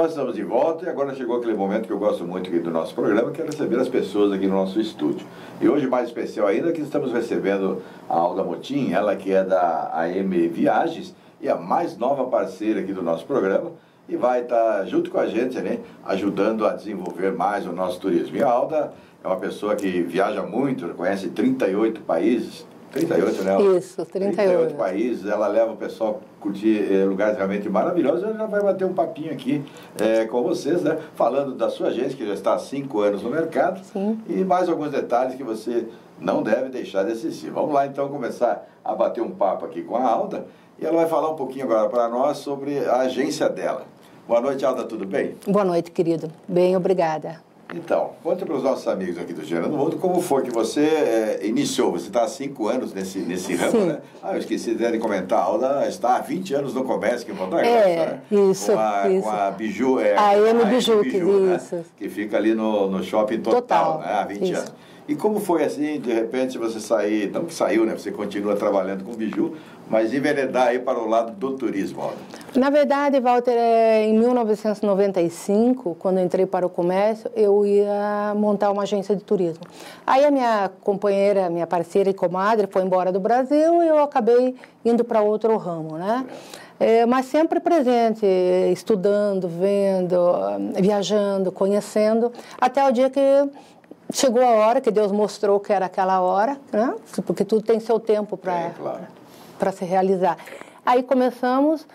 Nós estamos de volta e agora chegou aquele momento que eu gosto muito aqui do nosso programa, que é receber as pessoas aqui no nosso estúdio. E hoje, mais especial ainda, que estamos recebendo a Alda Motim, ela que é da AM Viagens e a mais nova parceira aqui do nosso programa, e vai estar junto com a gente, né, ajudando a desenvolver mais o nosso turismo. E a Alda é uma pessoa que viaja muito, conhece 38 países. 38, né? Isso, 38 países, ela leva o pessoal a curtir lugares realmente maravilhosos. Ela já vai bater um papinho aqui com vocês, né? Falando da sua agência, que já está há 5 anos no mercado. Sim. E mais alguns detalhes que você não deve deixar de assistir. Vamos lá, então, começar a bater um papo aqui com a Alda. E ela vai falar um pouquinho agora para nós sobre a agência dela. Boa noite, Alda, tudo bem? Boa noite, querido. Bem, obrigada. Então, conta para os nossos amigos aqui do Girando o Mundo como foi que você iniciou. Você está há 5 anos nesse ramo, Sim. né? Eu esqueci de comentar. A Alda está há 20 anos no comércio aqui em Ponta Grossa, né? Isso, com a Biju, a AM Biju, né? isso. Que fica ali no shopping Total, né? Há 20 anos. E como foi assim, de repente, você sair, não que saiu, né? Você continua trabalhando com Biju, mas enveredar aí para o lado do turismo, Alda? Na verdade, Walter, em 1995, quando eu entrei para o comércio, eu ia montar uma agência de turismo. Aí a minha companheira, minha parceira e comadre foi embora do Brasil e eu acabei indo para outro ramo, né? Mas sempre presente, estudando, vendo, viajando, conhecendo, até o dia que chegou a hora que Deus mostrou que era aquela hora, né? Porque tudo tem seu tempo para se realizar. Aí começamos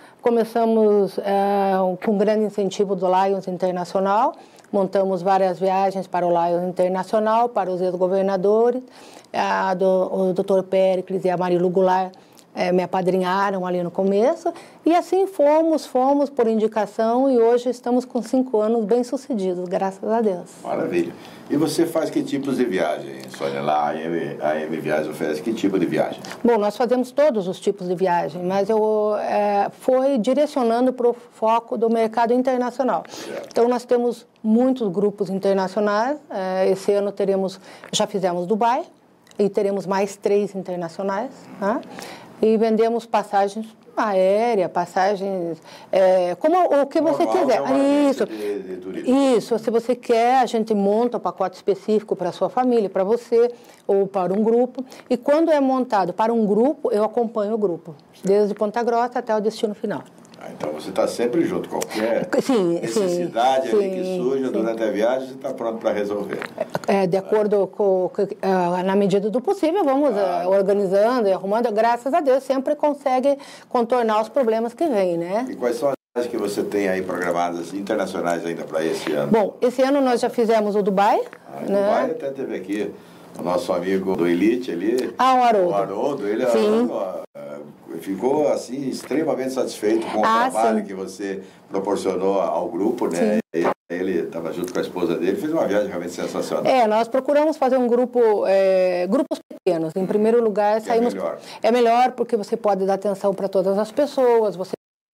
com um grande incentivo do Lions Internacional, montamos várias viagens para o Lions Internacional, para os ex-governadores, o Dr. Péricles e a Marilu Goulart me apadrinharam ali no começo, e assim fomos por indicação, e hoje estamos com 5 anos bem-sucedidos, graças a Deus. Maravilha. E você faz que tipos de viagem, Sônia? Lá a AM Viagens oferece que tipo de viagem? Bom, nós fazemos todos os tipos de viagem, mas eu fui direcionando para o foco do mercado internacional. Certo. Então, nós temos muitos grupos internacionais. Esse ano já fizemos Dubai, e teremos mais 3 internacionais, né? E vendemos passagens aéreas, passagens, como o que você quiser. Isso, se você quer, a gente monta um pacote específico para a sua família, para você ou para um grupo. E quando é montado para um grupo, eu acompanho o grupo, desde Ponta Grossa até o destino final. Então você está sempre junto, qualquer necessidade ali que surja durante a viagem, você está pronto para resolver. De acordo na medida do possível, vamos organizando e arrumando. Graças a Deus, sempre consegue contornar os problemas que vêm, né? E quais são as viagens que você tem aí programadas internacionais ainda para esse ano? Bom, esse ano nós já fizemos o Dubai. Né? Dubai até teve aqui o nosso amigo do Elite ali. O Haroldo. O Haroldo, ele ficou assim extremamente satisfeito com o trabalho que você proporcionou ao grupo, né? Ele estava junto com a esposa dele, fez uma viagem realmente sensacional. Nós procuramos fazer um grupos pequenos. Em primeiro lugar, saímos. É melhor porque você pode dar atenção para todas as pessoas, você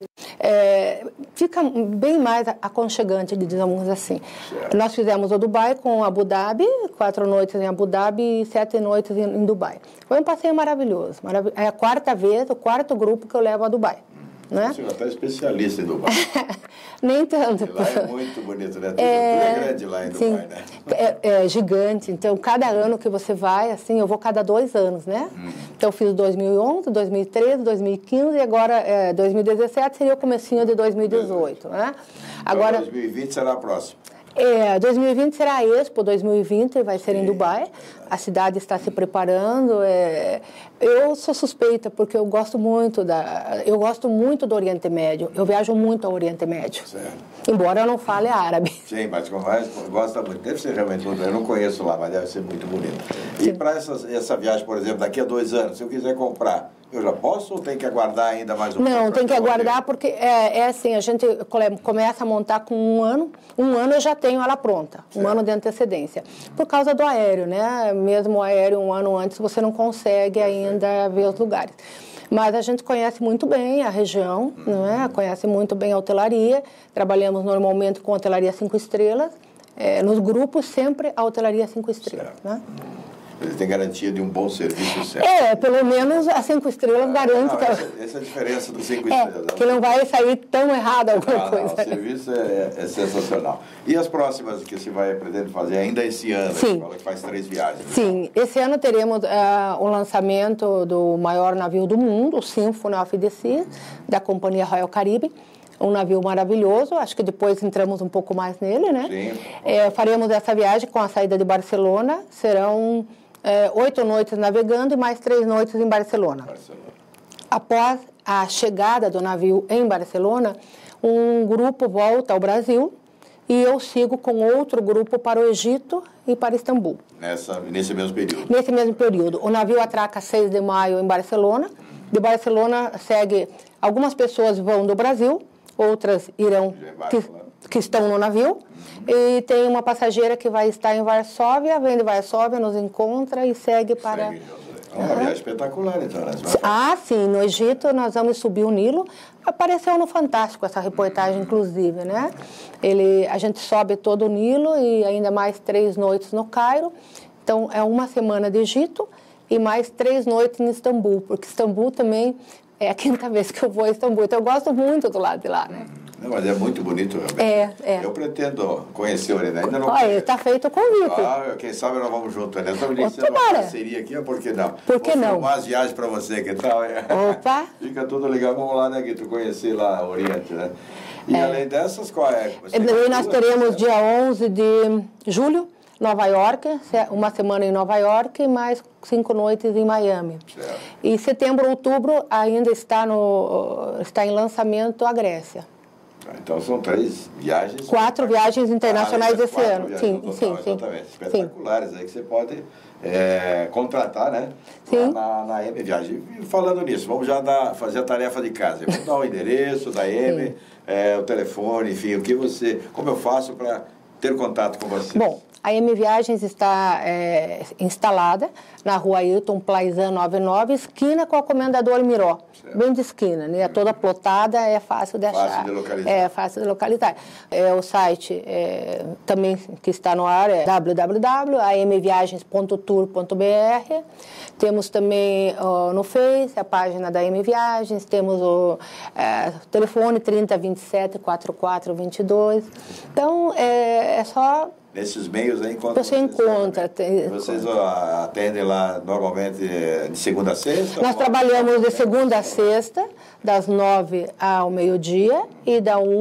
fica bem mais aconchegante, digamos assim. Certo. Nós fizemos o Dubai com Abu Dhabi, 4 noites em Abu Dhabi e 7 noites em Dubai. Foi um passeio maravilhoso. É a 4ª vez, o 4º grupo que eu levo a Dubai. Né? Você já está especialista em Dubai. Nem tanto. Lá é muito bonito, né? Tudo é grande lá em Dubai, né? É gigante. Então, cada ano que você vai, assim, eu vou cada 2 anos, né? Então, eu fiz 2011, 2013, 2015 e agora 2017 seria o comecinho de 2018, né? Agora 2020 será a próxima. 2020 será a Expo 2020, vai ser em Dubai. A cidade está se preparando. Eu sou suspeita porque eu gosto muito do Oriente Médio. Eu viajo muito ao Oriente Médio. Certo. Embora eu não fale árabe. Sim, mas gosta muito. Deve ser realmente muito. Eu não conheço lá, mas deve ser muito bonito. E para essa viagem, por exemplo, daqui a 2 anos, se eu quiser comprar, eu já posso ou tem que aguardar ainda mais um pouco? Não, tem que aguardar porque assim, a gente começa a montar com 1 ano. 1 ano eu já tenho ela pronta, certo. 1 ano de antecedência. Por causa do aéreo, né? Mesmo o aéreo 1 ano antes você não consegue ainda ver os lugares. Mas a gente conhece muito bem a região, né? Conhece muito bem a hotelaria. Trabalhamos normalmente com hotelaria 5 estrelas. Nos grupos sempre a hotelaria 5 estrelas, né? Ele tem garantia de um bom serviço sempre. Pelo menos as 5 estrelas garantem. Essa é a diferença dos 5 estrelas. Que não vai sair tão errado alguma coisa. O serviço é sensacional. E as próximas que você pretende fazer ainda esse ano? Sim. Você fala que faz 3 viagens. Sim, esse ano teremos o lançamento do maior navio do mundo, o Symphony of the Seas, da companhia Royal Caribbean. Um navio maravilhoso, acho que depois entramos um pouco mais nele, né? Sim. Faremos essa viagem com a saída de Barcelona, serão 8 noites navegando e mais 3 noites em Barcelona. Após a chegada do navio em Barcelona, um grupo volta ao Brasil e eu sigo com outro grupo para o Egito e para Istambul. Nesse mesmo período? Nesse mesmo período. O navio atraca 6 de maio em Barcelona. De Barcelona segue, algumas pessoas vão do Brasil, outras irão que estão no navio. E tem uma passageira que vai estar em Varsóvia, vem de Varsóvia, nos encontra e segue para... É uma viagem espetacular, então, né? Sim, no Egito nós vamos subir o Nilo. Apareceu no Fantástico essa reportagem, inclusive, né? A gente sobe todo o Nilo e ainda mais 3 noites no Cairo. Então, é uma semana de Egito e mais 3 noites em Istambul, porque Istambul também é a 5ª vez que eu vou a Istambul. Então, eu gosto muito do lado de lá, né? Não, mas é muito bonito, realmente. Eu pretendo conhecer o Oriente. Ainda não. Olha, está feito o convite. Quem sabe nós vamos juntos, né? Estamos iniciando uma parceria aqui, por que não? Por que não? Vou as viagens para você, que tal? Opa! Fica tudo legal. Vamos lá, né, Guito? Conhecer lá o Oriente, né? E além dessas, qual é? Nós teremos dia 11 de julho, Nova York, uma semana em Nova York e mais 5 noites em Miami. Certo. E setembro, outubro ainda está em lançamento a Grécia. Então são 3 viagens. 4 viagens internacionais esse ano. Sim. Exatamente. Espetaculares aí que você pode contratar, né? Sim. Na M Viagem. E falando nisso, vamos já fazer a tarefa de casa. Vamos dar o endereço da M, o telefone, enfim, como eu faço para ter contato com você? Bom, a M Viagens está instalada na rua Ailton Plaizan 99, esquina com a Comendador Miró. Certo. Bem de esquina, né? Toda plotada, é fácil de achar. Fácil de localizar. Fácil de localizar. O site também que está no ar é www.amviagens.tour.br. Temos também no Face a página da M Viagens, temos o telefone 3027 4422. Então, é só... Nesses meios aí, você encontra. Vocês atendem lá normalmente de segunda a sexta? Nós trabalhamos de segunda a sexta, das 9 ao meio-dia e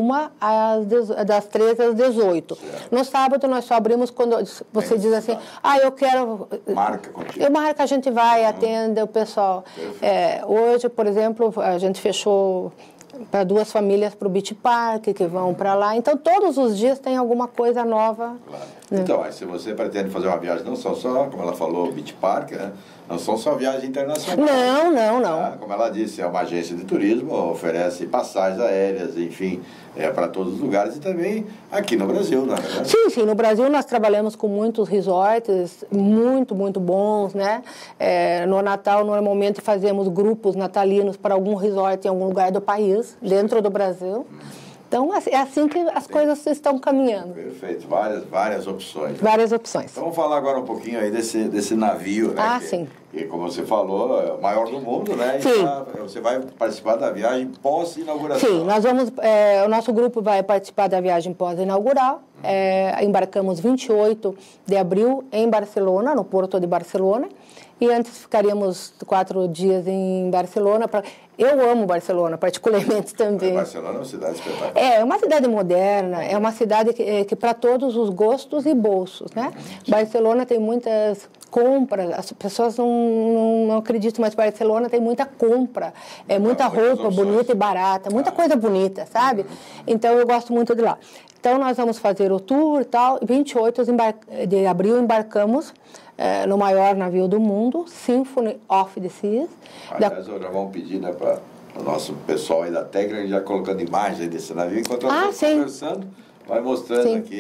das 13 às 18. Certo. No sábado nós só abrimos quando você diz assim, eu quero... Marca contigo. Eu marco, a gente vai, atende o pessoal. Hoje, por exemplo, a gente fechou para 2 famílias para o Beach Park, que vão para lá. Então, todos os dias tem alguma coisa nova. Claro. Então, se você pretende fazer uma viagem, não só, como ela falou, Beach Park, né? Não são só viagens internacionais. Não. Tá? Como ela disse, é uma agência de turismo, oferece passagens aéreas, enfim, para todos os lugares e também aqui no Brasil, não é verdade? Sim, no Brasil nós trabalhamos com muitos resorts, muito bons, né? No Natal, normalmente, fazemos grupos natalinos para algum resort em algum lugar do país, dentro do Brasil. Então, é assim que as coisas estão caminhando. Perfeito, várias opções. Várias opções. Então, vamos falar agora um pouquinho aí desse navio, né? Sim. E como você falou, é o maior do mundo, né? Sim. E você vai participar da viagem pós-inauguração. Sim, nós vamos, o nosso grupo vai participar da viagem pós-inaugural. Embarcamos 28 de abril em Barcelona, no Porto de Barcelona. E antes ficaríamos 4 dias em Barcelona. Eu amo Barcelona, particularmente também. Barcelona é uma cidade espetacular. É uma cidade moderna, é uma cidade que para todos os gostos e bolsos, né? Barcelona tem muitas compras, as pessoas não acreditam, mas Barcelona tem muita compra, muita roupa bonita e barata, muita coisa bonita, sabe? Então, eu gosto muito de lá. Então, nós vamos fazer o tour e tal. 28 de abril embarcamos no maior navio do mundo, Symphony of the Seas. Aliás, já vamos pedir, né, para o nosso pessoal aí da técnica, já colocando imagens desse navio, enquanto nós estamos conversando, vai mostrando aqui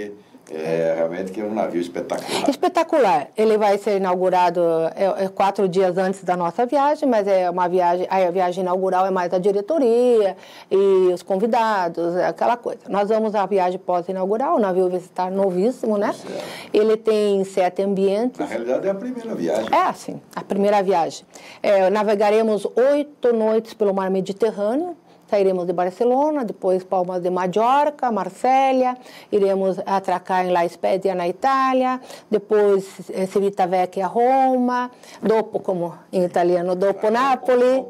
Realmente que é um navio espetacular. Espetacular. Ele vai ser inaugurado 4 dias antes da nossa viagem, mas é uma viagem, a viagem inaugural é mais a diretoria e os convidados, aquela coisa. Nós vamos à viagem pós-inaugural, o navio vai estar novíssimo, né? Certo. Ele tem 7 ambientes. Na realidade é a primeira viagem. Sim, a primeira viagem. Navegaremos 8 noites pelo mar Mediterrâneo. Sairemos de Barcelona, depois Palma de Mallorca, Marsella, iremos atracar em La Spezia, na Itália, depois Civitavecchia, Roma, dopo, como em italiano, dopo Napoli,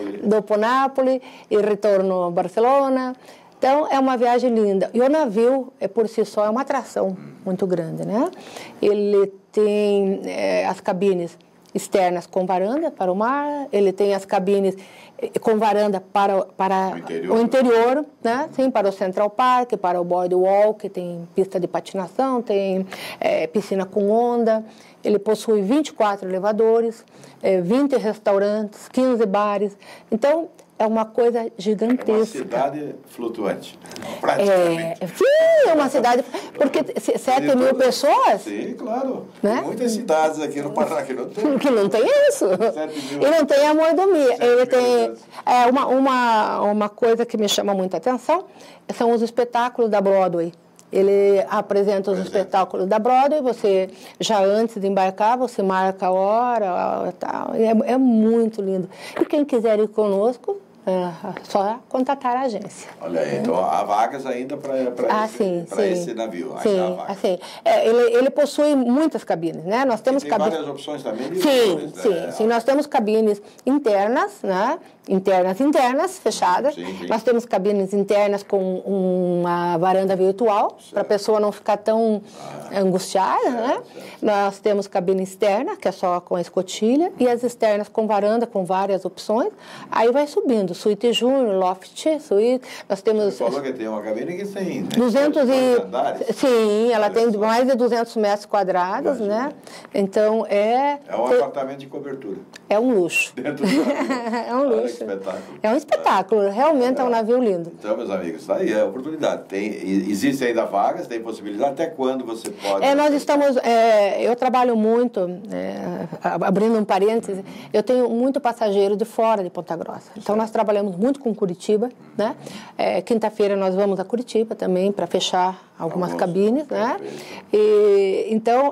e retorno a Barcelona. Então, é uma viagem linda. E o navio, por si só, é uma atração muito grande, né? Ele tem as cabines externas com varanda para o mar, ele tem as cabines com varanda para o interior, né? Sim, para o Central Park, para o Boardwalk, tem pista de patinação, tem piscina com onda. Ele possui 24 elevadores, 20 restaurantes, 15 bares. Então, é uma coisa gigantesca. É uma cidade flutuante, praticamente. Sim, é uma cidade... Porque 7 mil pessoas... Sim, claro. Né? Tem muitas cidades aqui no Paraná que não tem. Que não tem isso. 7 mil. E não tem a mordomia. Ele tem... uma coisa que me chama muita atenção são os espetáculos da Broadway. Ele apresenta os espetáculos da Broadway, você, já antes de embarcar, você marca a hora, tal, é muito lindo. E quem quiser ir conosco, só contatar a agência. Olha aí, então há vagas ainda para esse navio. Sim. Ele possui muitas cabines, né? Nós temos várias opções também. Sim. Nós temos cabines internas, né? Internas, fechadas. Sim. Nós temos cabines internas com uma varanda virtual, para a pessoa não ficar tão angustiada, né? Nós temos cabine externa, que é só com a escotilha, e as externas com varanda, com várias opções. Aí vai subindo, suíte júnior, loft, suíte. Nós temos... Você falou que tem uma cabine que tem... 200 andares? Sim, ela tem mais de 200 metros quadrados, né? Então, é um apartamento de cobertura. É um luxo. Dentro do navio. É um luxo. É um espetáculo, realmente é um navio lindo. Então, meus amigos, está aí a oportunidade. Existem ainda vagas, tem possibilidade. Até quando você pode... Nós estamos... eu trabalho muito, abrindo um parêntese, eu tenho muito passageiro de fora de Ponta Grossa. Então, nós trabalhamos muito com Curitiba, né? Quinta-feira nós vamos a Curitiba também para fechar algumas cabines, né? Então,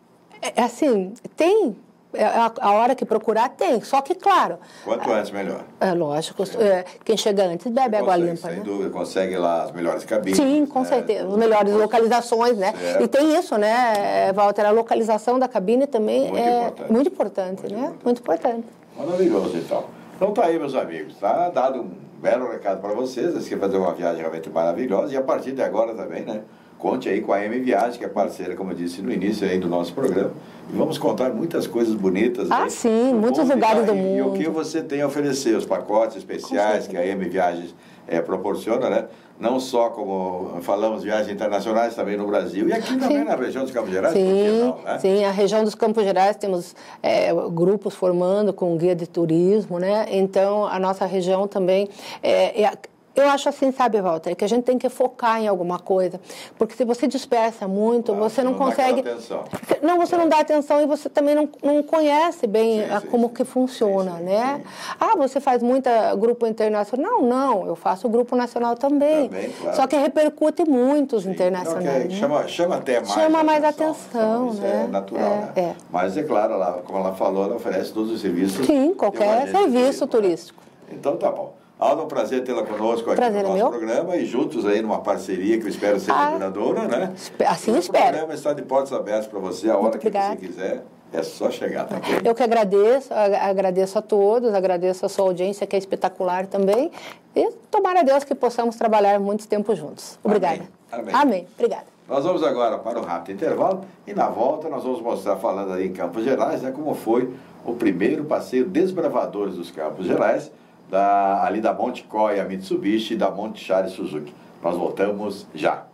assim, tem... A hora que procurar tem, só que claro... Quanto antes, melhor. Lógico. Quem chega antes bebe água limpa. Sem dúvida, consegue lá as melhores cabines. Sim, com certeza. As melhores localizações, né? Certo. E tem isso, né, Walter? A localização da cabine também muito importante. Muito importante. Maravilhoso, então. Então tá aí, meus amigos. Tá dado um belo recado para vocês. Vocês querem fazer uma viagem realmente maravilhosa. E a partir de agora também, né? Conte aí com a M Viagem, que é parceira, como eu disse no início aí do nosso programa. E vamos contar muitas coisas bonitas. Sim, muitos lugares do mundo. E o que você tem a oferecer, os pacotes especiais que a M Viagens proporciona, né? Não só, como falamos, viagens internacionais também no Brasil e aqui também na região dos Campos Gerais. Sim, a região dos Campos Gerais temos grupos formando com guia de turismo, né? Então, a nossa região também eu acho assim, sabe, Walter, que a gente tem que focar em alguma coisa, porque se você dispersa muito, você não consegue... Não, você não dá atenção e você também não conhece bem como que funciona, né? Você faz muita grupo internacional? Não, eu faço grupo nacional também. Claro. Só que repercute muito os internacionais. Né? Chama até mais. Chama mais atenção, né? É natural, né? Mas é claro, como ela falou, ela oferece todos os serviços. Sim, qualquer serviço turístico. Então tá bom. Alda, é um prazer tê-la conosco aqui no nosso programa e juntos aí numa parceria que eu espero seja duradoura, né? Assim espero. O programa está de portas abertas para você a hora que você quiser. É só chegar, tá bom? Eu que agradeço a todos, agradeço a sua audiência, que é espetacular também. E tomara a Deus que possamos trabalhar muito tempo juntos. Obrigada. Amém. Obrigada. Nós vamos agora para um rápido intervalo e na volta nós vamos mostrar, falando aí em Campos Gerais, né, como foi o primeiro passeio Desbravadores dos Campos Gerais, ali da Monte Coia Mitsubishi e da Monte Chari Suzuki. Nós voltamos já.